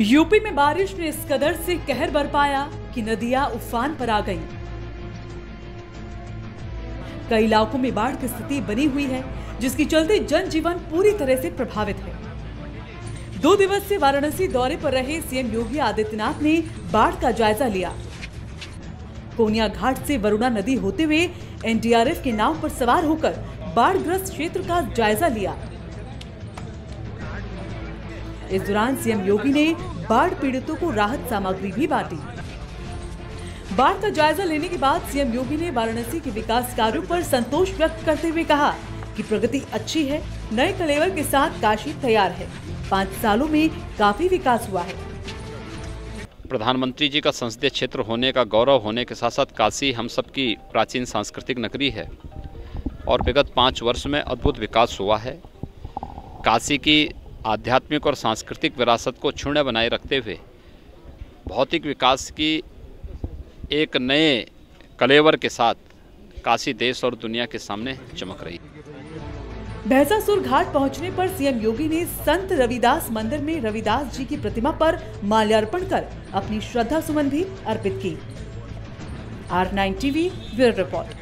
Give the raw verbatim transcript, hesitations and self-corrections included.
UP में बारिश ने इस कदर से कहर बरपाया कि नदियां उफान पर आ गईं। कई इलाकों में बाढ़ की स्थिति बनी हुई है, जिसके चलते जनजीवन पूरी तरह से प्रभावित है। दो दिवसीय वाराणसी दौरे पर रहे सीएम योगी आदित्यनाथ ने बाढ़ का जायजा लिया। कोनिया घाट से वरुणा नदी होते हुए एनडीआरएफ की नाव पर सवार होकर बाढ़ग्रस्त क्षेत्र का जायजा लिया। इस दौरान सीएम योगी ने बाढ़ पीड़ितों को राहत सामग्री भी बांटी। बाढ़ का जायजा लेने के बाद सीएम योगी ने वाराणसी के विकास कार्यों पर संतोष व्यक्त करते हुए कहा कि प्रगति अच्छी है, नए कलेवर के साथ काशी तैयार है। पाँच सालों में काफी विकास हुआ है। प्रधानमंत्री जी का संसदीय क्षेत्र होने का गौरव होने के साथ साथ काशी हम सब की प्राचीन सांस्कृतिक नगरी है और विगत पाँच वर्ष में अद्भुत विकास हुआ है। काशी की आध्यात्मिक और सांस्कृतिक विरासत को क्षुण्ण बनाए रखते हुए भौतिक विकास की एक नए कलेवर के साथ काशी देश और दुनिया के सामने चमक रही है। भैंसासुर घाट पहुंचने पर सीएम योगी ने संत रविदास मंदिर में रविदास जी की प्रतिमा पर माल्यार्पण कर अपनी श्रद्धा सुमन भी अर्पित की। R nine TV bureau report.